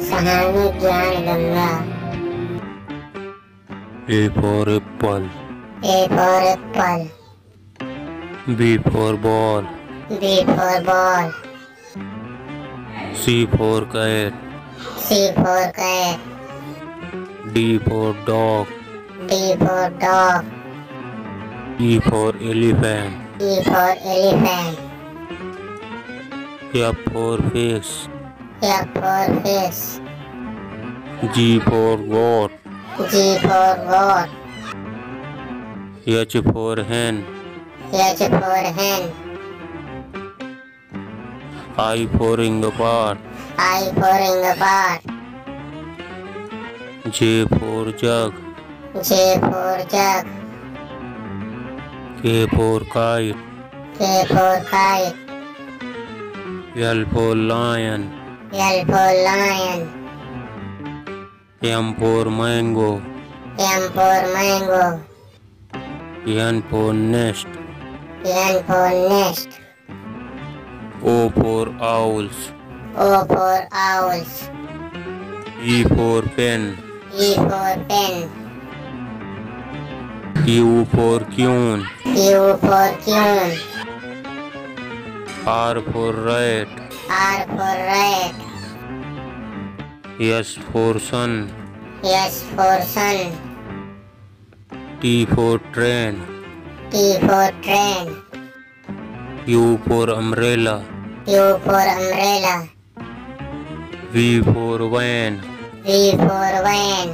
सहानी ज्ञान Ganga. A for apple. A for apple. B for ball. B for ball. C for cat. C for cat. D for dog. D for dog. E for elephant. E for elephant. F for fish. F for fish. G for goat. G for goat. H for hen. H for hen. I for inglepot. I for inglepot. J for jug. J for jug. K for kite. K for kite. L for lion. L for lion. M for mango. M for mango. N for nest. N for nest. O for owls. O for owls. P for pen. E for pen. Q for queen. Q for queen. R for rat. R for rat. S for sun. S for sun. T for train. T for train. U for umbrella. U for umbrella. V for van. V for van.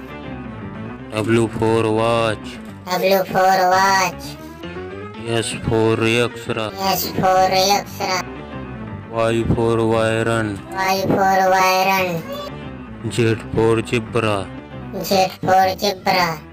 W for watch. W for watch. S for Yaksra. S for Yaksra. Y for Vyran. Y for Vyran. Z for zebra. Z for zebra.